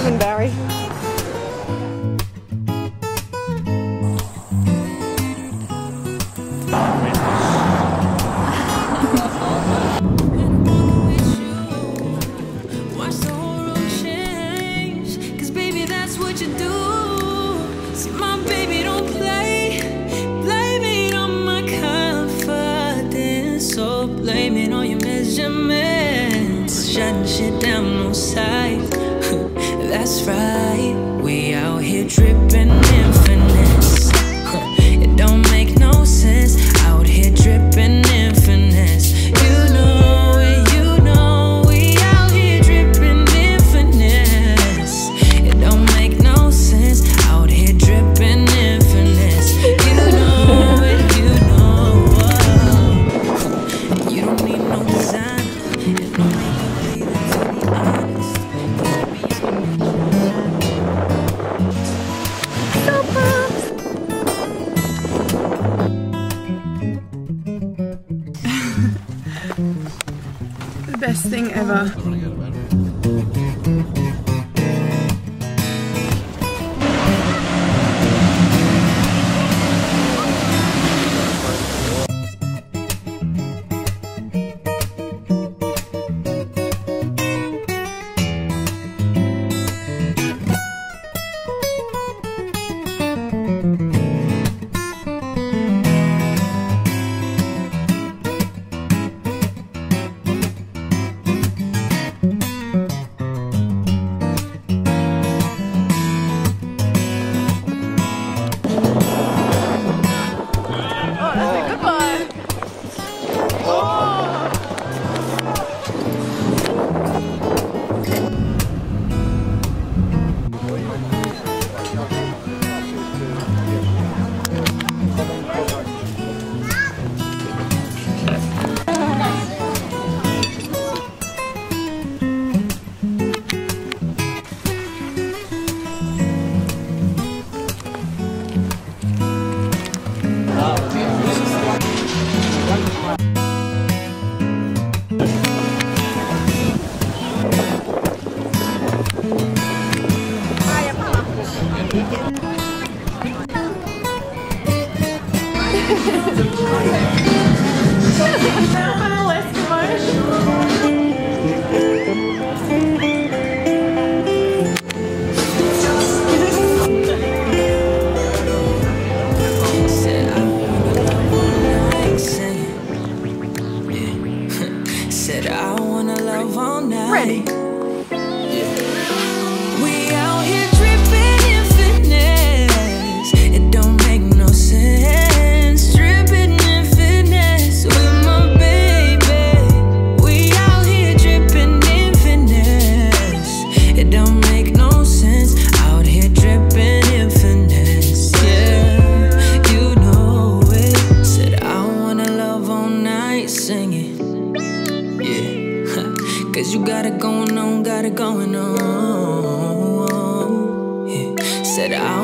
coming, Barry. Blame it on your measurements, shutting shit down on sight. That's right, we out here dripping in finesse. It don't make no sense, out here dripping in finesse. You know it, you know we out here dripping in finesse. It don't make no sense, out here dripping in finesse. You know it, you know. You don't need no design, and no makeup either, to be honest. So props. The best thing ever. Said I wanna love all night. Ready. We out here dripping in finesse. It don't make no sense. Dripping in finesse with my baby. We out here dripping in finesse. It don't make no sense. Out here dripping in finesse. Yeah, you know it. Said I wanna love all night singing. Cause you got it going on, got it going on. Yeah. Said I